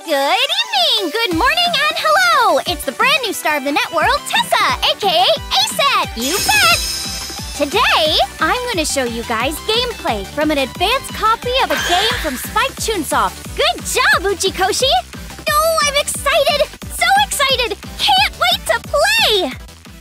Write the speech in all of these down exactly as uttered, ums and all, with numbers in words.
Good evening, good morning, and hello! It's the brand new star of the net world, Tessa, aka A-Set, you bet! Today, I'm going to show you guys gameplay from an advanced copy of a game from Spike Chunsoft. Good job, Uchikoshi! Oh, I'm excited! So excited! Can't wait to play!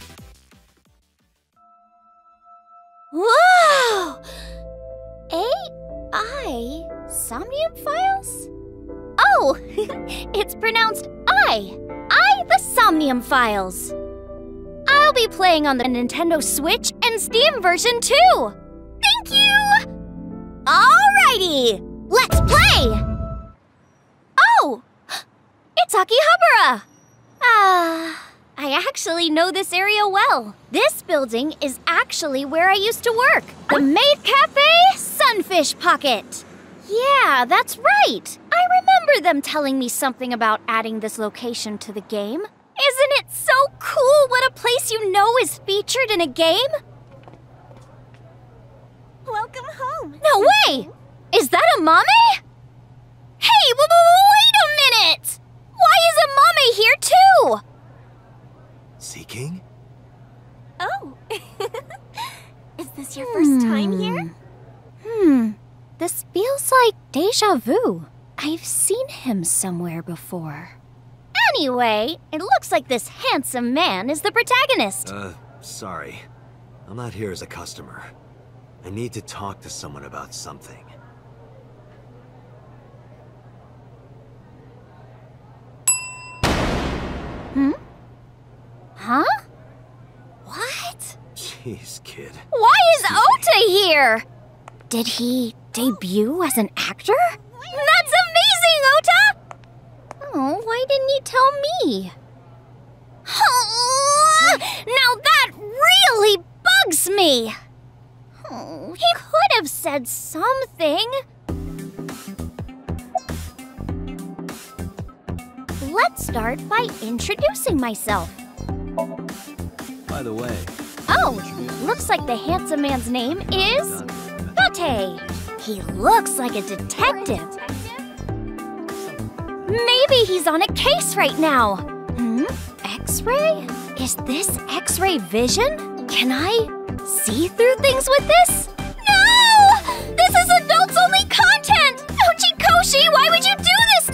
Whoa! A I Somnium Files? Oh, it's pronounced I. I the Somnium Files. I'll be playing on the Nintendo Switch and Steam version too. Thank you! Alrighty, let's play! Oh, it's Akihabara. Ah, I actually know this area well. This building is actually where I used to work. The Maid Cafe Sunfish Pocket. Yeah, that's right. I remember them telling me something about adding this location to the game. Isn't it so cool when a place you know is featured in a game? Welcome home. No way! Is that a Mame? Hey, w wait a minute! Why is a Mame here too? Seeking? Oh. Is this your first time here? Hmm. This feels like deja vu. I've seen him somewhere before. Anyway, it looks like this handsome man is the protagonist. Uh, sorry. I'm not here as a customer. I need to talk to someone about something. Hmm? Huh? What? Jeez, kid. Why is Ota here? Did he debut as an actor? That's amazing, Ota! Oh, why didn't you tell me? Oh, now that really bugs me! Oh, he could have said something. Let's start by introducing myself. By the way... Oh, looks like the handsome man's name is... Date. He looks like a detective. Maybe he's on a case right now. Hmm? X-ray? Is this X-ray vision? Can I see through things with this? No! This is adults-only content! Uchikoshi, why would you do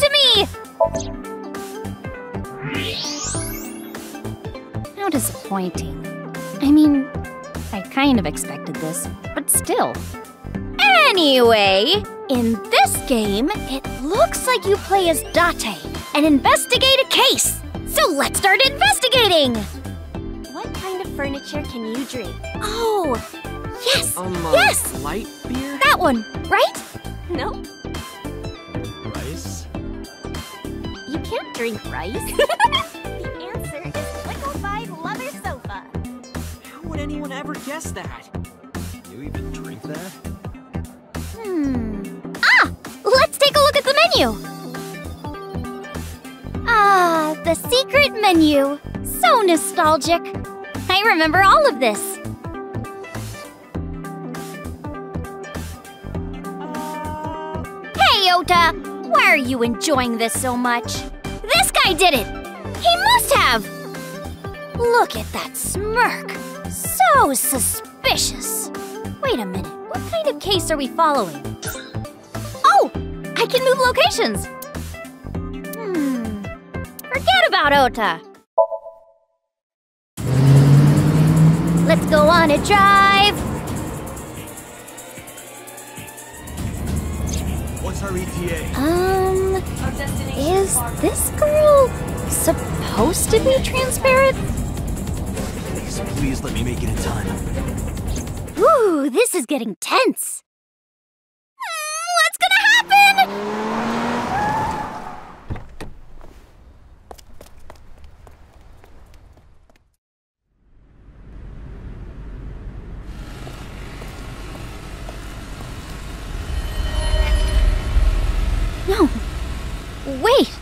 this to me? How disappointing. I mean, I kind of expected this, but still. Anyway, in this game, it looks like you play as Date and investigate a case. So let's start investigating! What kind of furniture can you drink? Oh, yes, Um, uh, yes! light beer? That one, right? Nope. Rice? You can't drink rice. The answer is liquefied leather sofa. How would anyone ever guess that? You even drink that? Hmm. Ah! Let's take a look at the menu! Ah, the secret menu. So nostalgic. I remember all of this. Hey, Ota! Why are you enjoying this so much? This guy did it! He must have! Look at that smirk. So suspicious. Wait a minute. What kind of case are we following? Oh! I can move locations! Hmm. Forget about Ota! Let's go on a drive! What's our E T A? Um... Is this girl supposed to be transparent? Please, please let me make it in time. Ooh, this is getting tense. Mm, what's gonna happen? No. Wait.